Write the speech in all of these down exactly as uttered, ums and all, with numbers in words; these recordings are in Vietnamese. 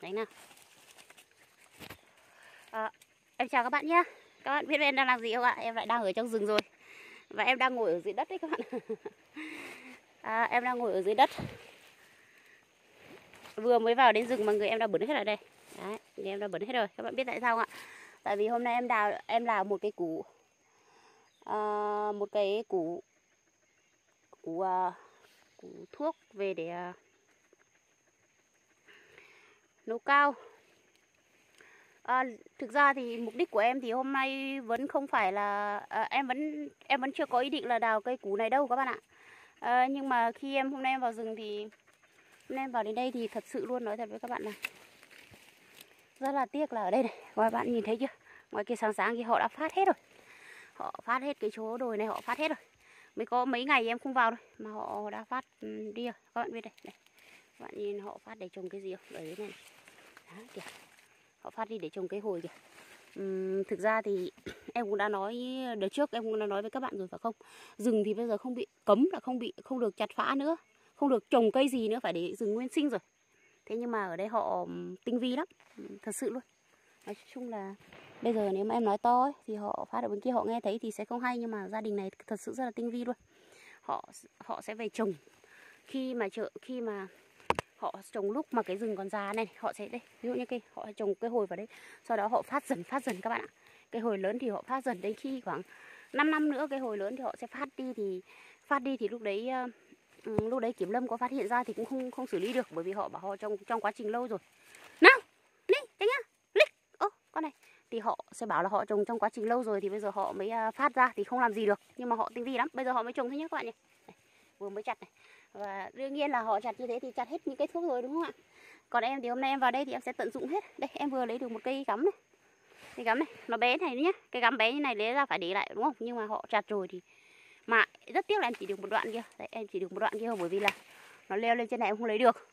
Đấy nào. À, em chào các bạn nhé. Các bạn biết em đang làm gì không ạ? Em lại đang ở trong rừng rồi. Và em đang ngồi ở dưới đất đấy các bạn. À, em đang ngồi ở dưới đất. Vừa mới vào đến rừng mà người em đã bẩn hết rồi đây. Đấy, người em đã bẩn hết rồi. Các bạn biết tại sao không ạ? Tại vì hôm nay em đào em làm một cái củ à, một cái củ củ, à, củ thuốc về để à, nấu cao. À, thực ra thì mục đích của em thì hôm nay vẫn không phải là à, em vẫn em vẫn chưa có ý định là đào cây củ này đâu các bạn ạ. À, nhưng mà khi em hôm nay em vào rừng thì hôm nay em vào đến đây thì thật sự luôn nói thật với các bạn là rất là tiếc là ở đây này, các bạn nhìn thấy chưa? Ngoài kia sáng sáng thì họ đã phát hết rồi. Họ phát hết cái chỗ đồi này, họ phát hết rồi. Mới có mấy ngày em không vào thôi mà họ đã phát đi rồi. Các bạn biết đây, đây. Các bạn nhìn họ phát để trồng cái gì không? Ở dưới này. Đó, kìa. Họ phát đi để trồng cây hồi kìa. Uhm, thực ra thì em cũng đã nói đợt trước em cũng đã nói với các bạn rồi phải không? Rừng thì bây giờ không bị cấm, là không bị không được chặt phá nữa, không được trồng cây gì nữa, phải để rừng nguyên sinh rồi. Thế nhưng mà ở đây họ tinh vi lắm, thật sự luôn. Nói chung là bây giờ nếu mà em nói to ấy, thì họ phát ở bên kia họ nghe thấy thì sẽ không hay, nhưng mà gia đình này thật sự rất là tinh vi luôn. Họ họ sẽ về trồng khi mà chợ khi mà họ trồng lúc mà cái rừng còn già này, họ sẽ đây, ví dụ như cây họ trồng cây hồi vào đấy, sau đó họ phát dần phát dần các bạn ạ. Cây hồi lớn thì họ phát dần, đến khi khoảng năm năm nữa cây hồi lớn thì họ sẽ phát đi thì phát đi thì lúc đấy uh, lúc đấy kiểm lâm có phát hiện ra thì cũng không không xử lý được, bởi vì họ bảo họ trong trong quá trình lâu rồi. Nào, đi, tránh nhá, lịch, ô con này thì họ sẽ bảo là họ trồng trong quá trình lâu rồi thì bây giờ họ mới uh, phát ra thì không làm gì được, nhưng mà họ tinh vi lắm, bây giờ họ mới trồng thế nhá các bạn nhỉ. Đây, vừa mới chặt này. Và đương nhiên là họ chặt như thế thì chặt hết những cây thuốc rồi đúng không ạ? Còn em thì hôm nay em vào đây thì em sẽ tận dụng hết. Đây em vừa lấy được một cây gắm này. Cây gắm này, nó bé này nhá. Cây gắm bé như này lấy ra phải để lại đúng không? Nhưng mà họ chặt rồi thì mà rất tiếc là em chỉ được một đoạn kia. Đấy, em chỉ được một đoạn kia bởi vì là nó leo lên trên này em không lấy được.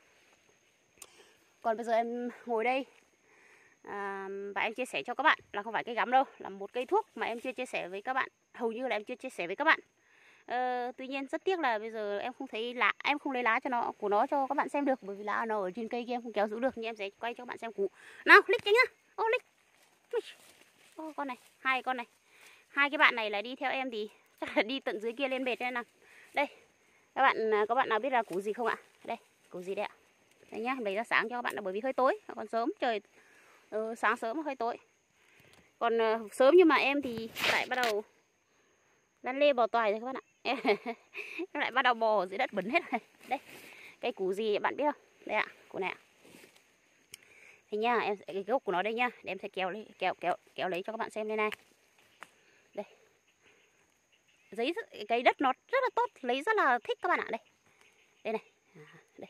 Còn bây giờ em ngồi đây à, và em chia sẻ cho các bạn là không phải cây gắm đâu, là một cây thuốc mà em chưa chia sẻ với các bạn. Hầu như là em chưa chia sẻ với các bạn. Ờ, tuy nhiên rất tiếc là bây giờ em không thấy lá, em không lấy lá cho nó của nó cho các bạn xem được, bởi vì lá nó ở trên cây kia em không kéo giữ được, nhưng em sẽ quay cho các bạn xem củ. Nào, lích tránh nhá. Ô lích. Ô con này, hai con này. Hai cái bạn này là đi theo em thì chắc là đi tận dưới kia lên bệt đây nào. Đây. Các bạn các bạn nào biết là củ gì không ạ? Đây, củ gì đây ạ? Đây nhá, lấy ra sáng cho các bạn là bởi vì hơi tối, còn sớm trời ừ, sáng sớm hơi tối. Còn uh, sớm nhưng mà em thì lại bắt đầu lăn lê bò toài rồi các bạn ạ. Nó lại bắt đầu bò ở dưới đất bẩn hết rồi. Đây, cây củ gì bạn biết không? Đây ạ, củ này ạ. Thế nha, em sẽ cái gốc của nó đây nha, để em sẽ kéo lấy kéo kéo kéo lấy cho các bạn xem đây này. Đây. Giấy cái đất nó rất là tốt, lấy rất là thích các bạn ạ, đây. Đây này. À, đây.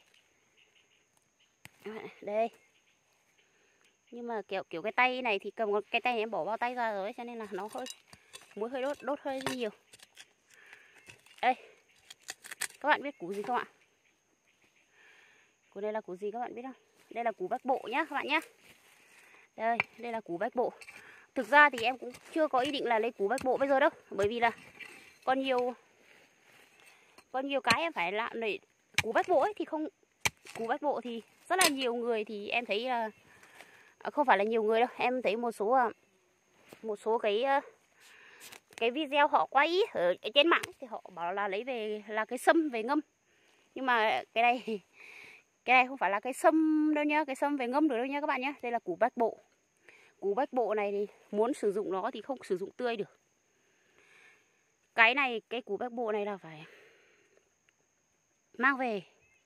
Đây. Nhưng mà kiểu kiểu cái tay này thì cầm cái tay này em bỏ vào tay ra rồi cho nên là nó hơi muối hơi đốt đốt hơi nhiều. Đây. Các bạn biết củ gì không ạ? Củ đây là củ gì các bạn biết không? Đây là củ bách bộ nhá các bạn nhá. Đây, đây là củ bách bộ. Thực ra thì em cũng chưa có ý định là lấy củ bách bộ bây giờ đâu, bởi vì là còn nhiều còn nhiều cái em phải làm để củ bách bộ ấy thì không củ bách bộ thì rất là nhiều người thì em thấy là không phải là nhiều người đâu, em thấy một số một số cái cái video họ quay ở trên mạng thì họ bảo là lấy về là cái sâm về ngâm. Nhưng mà cái này cái này không phải là cái sâm đâu nhá, cái sâm về ngâm được đâu nhá các bạn nhá. Đây là củ bách bộ. Củ bách bộ này thì muốn sử dụng nó thì không sử dụng tươi được. Cái này, cái củ bách bộ này là phải mang về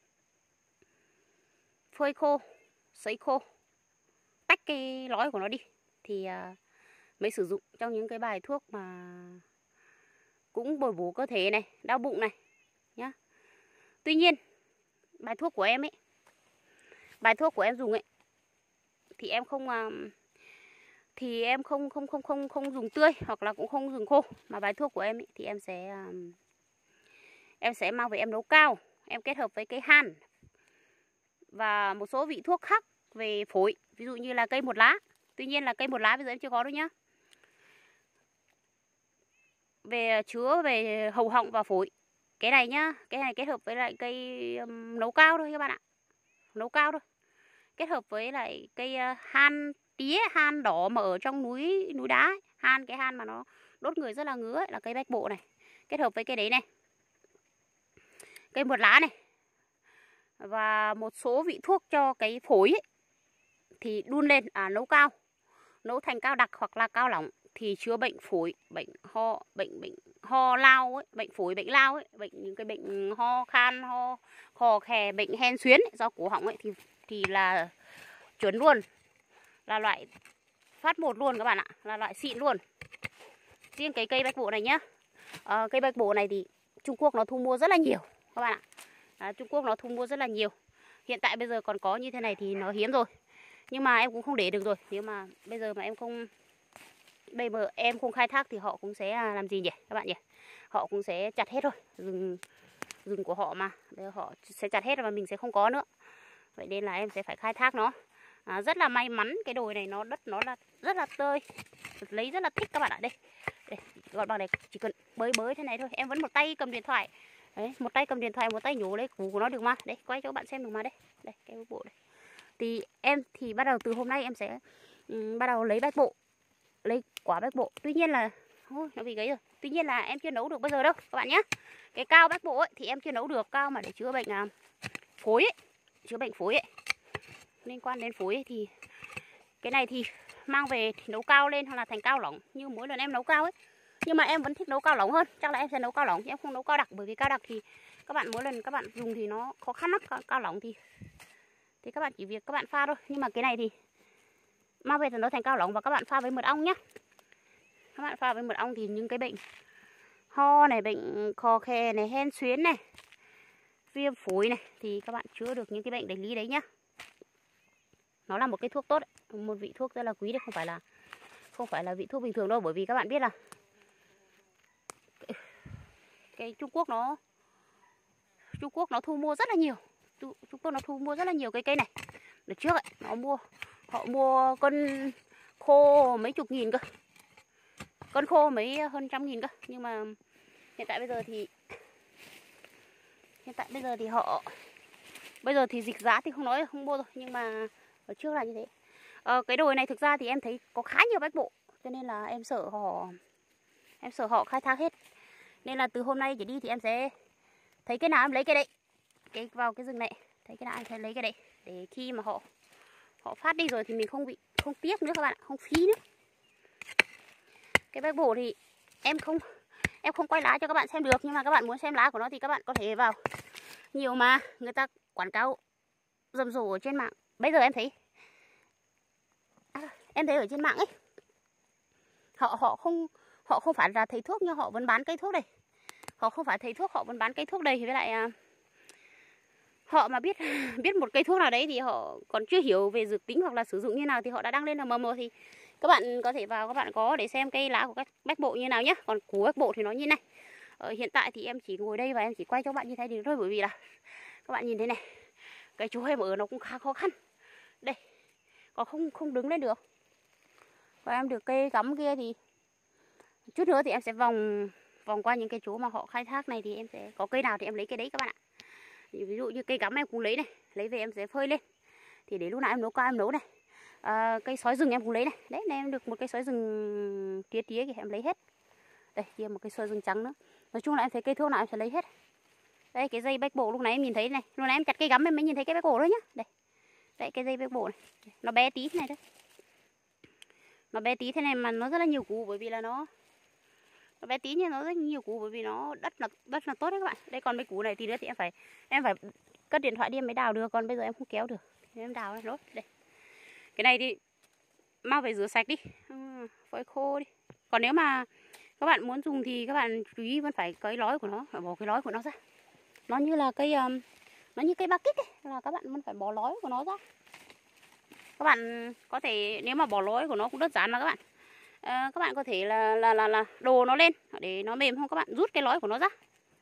phơi khô, sấy khô, tách cái lõi của nó đi thì uh, mới sử dụng trong những cái bài thuốc mà cũng bồi bổ cơ thể này, đau bụng này nhá. Tuy nhiên bài thuốc của em ấy, bài thuốc của em dùng ấy thì em không uh, thì em không không không không không dùng tươi hoặc là cũng không dùng khô, mà bài thuốc của em ấy, thì em sẽ uh, em sẽ mang về em nấu cao, em kết hợp với cây han và một số vị thuốc khác về phổi, ví dụ như là cây một lá. Tuy nhiên là cây một lá bây giờ em chưa có đâu nhá. Về chứa về hầu họng và phổi. Cái này nhá, cái này kết hợp với lại cây um, nấu cao thôi các bạn ạ. Nấu cao thôi. kết hợp với lại cây uh, han tía, han đỏ mà ở trong núi núi đá ấy. Han, cái han mà nó đốt người rất là ngứa ấy, là cây bách bộ này. Kết hợp với cây đấy này, cây một lá này, và một số vị thuốc cho cái phổi ấy, thì đun lên à nấu cao, nấu thành cao đặc hoặc là cao lỏng thì chữa bệnh phổi, bệnh ho, bệnh bệnh ho lao ấy, bệnh phổi, bệnh lao ấy, bệnh những cái bệnh ho khan, ho khò khè, bệnh hen suyễn ấy, do cổ họng ấy thì thì là chuẩn luôn, là loại phát một luôn các bạn ạ, là loại xịn luôn. Riêng cái cây bách bộ này nhá, à, cây bách bộ này thì Trung Quốc nó thu mua rất là nhiều các bạn ạ. À, Trung Quốc nó thu mua rất là nhiều. Hiện tại bây giờ còn có như thế này thì nó hiếm rồi, nhưng mà em cũng không để được rồi. Nếu mà bây giờ mà em không bây giờ em không khai thác thì họ cũng sẽ làm gì nhỉ các bạn nhỉ? Họ cũng sẽ chặt hết thôi, rừng rừng của họ mà, bây giờ họ sẽ chặt hết và mình sẽ không có nữa. Vậy nên là em sẽ phải khai thác nó. À, rất là may mắn cái đồi này nó đất nó là rất là tơi, lấy rất là thích các bạn ạ. Đây, đây gọn bằng này, chỉ cần bới bới thế này thôi, em vẫn một tay cầm điện thoại. Đấy, một tay cầm điện thoại, một tay nhổ lấy củ của nó được mà. Đây, quay cho các bạn xem được mà. Đây, đây cái bộ đây. Thì em thì bắt đầu từ hôm nay em sẽ um, bắt đầu lấy bách bộ, lấy quả bách bộ. Tuy nhiên là ôi, nó bị gãy rồi. Tuy nhiên là em chưa nấu được bây giờ đâu các bạn nhé. Cái cao bách bộ ấy thì em chưa nấu được, cao mà để chữa bệnh à, phổi ấy, chữa bệnh phổi ấy. Liên quan đến phổi ấy, thì cái này thì mang về thì nấu cao lên hoặc là thành cao lỏng như mỗi lần em nấu cao ấy. Nhưng mà em vẫn thích nấu cao lỏng hơn, chắc là em sẽ nấu cao lỏng chứ em không nấu cao đặc, bởi vì cao đặc thì các bạn mỗi lần các bạn dùng thì nó khó khăn lắm. Cao, cao lỏng thì thì các bạn chỉ việc các bạn pha thôi. Nhưng mà cái này thì mang về thì nó thành cao lỏng và các bạn pha với mật ong nhá. Các bạn pha với mật ong thì những cái bệnh ho này, bệnh khò khè này, hen suyễn này, viêm phổi này thì các bạn chữa được những cái bệnh đại lý đấy nhá. Nó là một cái thuốc tốt đấy, một vị thuốc rất là quý đấy, không phải là không phải là vị thuốc bình thường đâu, bởi vì các bạn biết là cái Trung Quốc nó Trung Quốc nó thu mua rất là nhiều. Trung Quốc nó thu mua rất là nhiều cái cây này. Đợt trước ấy, nó mua họ mua cân khô mấy chục nghìn cơ. Cân khô mấy hơn trăm nghìn cơ, nhưng mà hiện tại bây giờ thì hiện tại bây giờ thì họ bây giờ thì dịch giá thì không nói không mua rồi, nhưng mà ở trước là như thế. Ờ, cái đồi này thực ra thì em thấy có khá nhiều bách bộ, cho nên là em sợ họ em sợ họ khai thác hết. Nên là từ hôm nay trở đi thì em sẽ thấy cái nào em lấy cái đấy, cái vào cái rừng này, thấy cái nào em sẽ lấy cái đấy, để khi mà họ họ phát đi rồi thì mình không bị không tiếc nữa các bạn, không phí nữa. Cái bách bộ thì em không em không quay lá cho các bạn xem được, nhưng mà các bạn muốn xem lá của nó thì các bạn có thể vào nhiều mà người ta quảng cáo rầm rộ ở trên mạng. Bây giờ em thấy à, em thấy ở trên mạng ấy, họ họ không họ không phải là thầy thuốc nhưng họ vẫn bán cây thuốc đây. Họ không phải thầy thuốc, họ vẫn bán cây thuốc đây. Với lại à, họ mà biết biết một cây thuốc nào đấy thì họ còn chưa hiểu về dược tính hoặc là sử dụng như nào thì họ đã đăng lên ở mờ mờ, thì các bạn có thể vào, các bạn có để xem cây lá của các bách bộ như nào nhé. Còn củ bách bộ thì nó như này. Ờ, hiện tại thì em chỉ ngồi đây và em chỉ quay cho các bạn như thế thì thôi, bởi vì là các bạn nhìn thế này, cái chỗ em ở nó cũng khá khó khăn. Đây, còn không không đứng lên được. Và em được cây cắm kia thì chút nữa thì em sẽ vòng vòng qua những cái chỗ mà họ khai thác này, thì em sẽ có cây nào thì em lấy cây đấy các bạn ạ. Ví dụ như cây cắm em cũng lấy này, lấy về em sẽ phơi lên thì để lúc nào em nấu cao em nấu này. À, cây sói rừng em cũng lấy này, đấy này em được một cây sói rừng tía tía kìa, em lấy hết. Đây kia một cây sói rừng trắng nữa. Nói chung là em thấy cây thuốc nào em sẽ lấy hết. Đây cái dây bách bộ lúc nãy em nhìn thấy này, lúc nãy em chặt cây gắm em mới nhìn thấy cái bách bộ đó nhá. Đây, đây cái dây bách bộ này, nó bé tí thế này đấy, nó bé tí thế này mà nó rất là nhiều củ, bởi vì là nó nó bé tí nhưng nó rất nhiều củ, bởi vì nó đất là đất là tốt đấy các bạn. Đây còn mấy củ này thì nữa thì em phải em phải cất điện thoại đi em mới đào được, còn bây giờ em không kéo được thì em đào này. Đây, cái này thì mang về rửa sạch đi, phơi khô đi. Còn nếu mà các bạn muốn dùng thì các bạn chú ý vẫn phải cái lói của nó, phải bỏ cái lói của nó ra. Nó như là cây um, nó như cây ba kích ấy, là các bạn vẫn phải bỏ lói của nó ra. Các bạn có thể nếu mà bỏ lói của nó cũng đơn giản mà các bạn. À, các bạn có thể là là là là đồ nó lên để nó mềm, không các bạn rút cái lói của nó ra.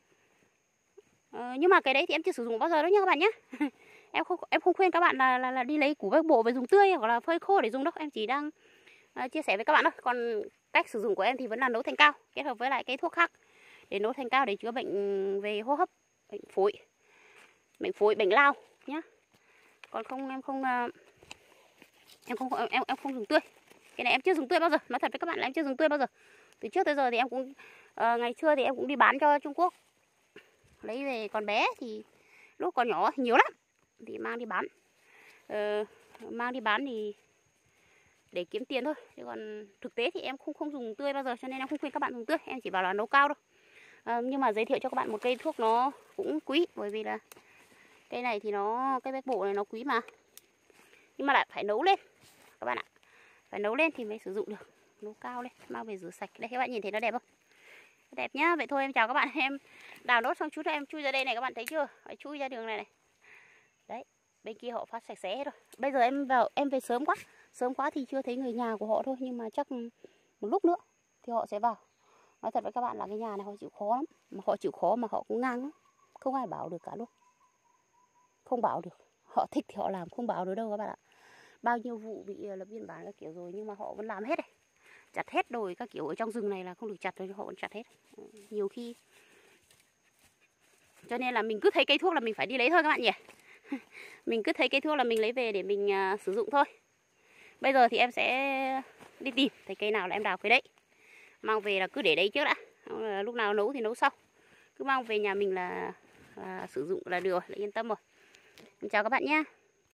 À, nhưng mà cái đấy thì em chưa sử dụng bao giờ đâu nha các bạn nhé. em không em không khuyên các bạn là là, là đi lấy củ bách bộ về dùng tươi hoặc là phơi khô để dùng đâu. Em chỉ đang uh, chia sẻ với các bạn thôi. Còn cách sử dụng của em thì vẫn là nấu thành cao kết hợp với lại cái thuốc khác để nấu thành cao để chữa bệnh về hô hấp, bệnh phổi, bệnh phổi, bệnh lao nhá. Còn không em không uh, em không em em không dùng tươi. Cái này em chưa dùng tươi bao giờ, nói thật với các bạn là em chưa dùng tươi bao giờ. Từ trước tới giờ thì em cũng uh, ngày xưa thì em cũng đi bán cho Trung Quốc, lấy về còn bé thì lúc còn nhỏ thì nhiều lắm thì mang đi bán, uh, mang đi bán thì để kiếm tiền thôi. Chứ còn thực tế thì em không không dùng tươi bao giờ, cho nên em không khuyên các bạn dùng tươi, em chỉ bảo là nấu cao thôi. À, nhưng mà giới thiệu cho các bạn một cây thuốc nó cũng quý, bởi vì là cây này thì nó cái bách bộ này nó quý mà, nhưng mà lại phải nấu lên các bạn ạ, phải nấu lên thì mới sử dụng được. Nấu cao lên, mang về rửa sạch. Đây các bạn nhìn thấy nó đẹp không? Đẹp nhá. Vậy thôi em chào các bạn. Em đào nốt xong chút nữa em chui ra đây này, các bạn thấy chưa? Phải chui ra đường này này. Đấy, bên kia họ phát sạch sẽ hết rồi. Bây giờ em vào em về sớm quá, sớm quá thì chưa thấy người nhà của họ thôi, nhưng mà chắc một lúc nữa thì họ sẽ vào. Nói thật với các bạn là cái nhà này họ chịu khó lắm, mà họ chịu khó mà họ cũng ngang lắm, không ai bảo được cả luôn, không bảo được. Họ thích thì họ làm, không bảo được đâu các bạn ạ. Bao nhiêu vụ bị lập biên bản các kiểu rồi nhưng mà họ vẫn làm hết này, chặt hết đồi các kiểu ở trong rừng này là không được chặt rồi họ vẫn chặt hết. Nhiều khi cho nên là mình cứ thấy cây thuốc là mình phải đi lấy thôi các bạn nhỉ. Mình cứ thấy cây thuốc là mình lấy về để mình uh, sử dụng thôi. Bây giờ thì em sẽ đi tìm thấy cây nào là em đào cây đấy, mang về là cứ để đấy trước đã, lúc nào nấu thì nấu sau, cứ mang về nhà mình là, là sử dụng là được, là yên tâm rồi. Em chào các bạn nhé.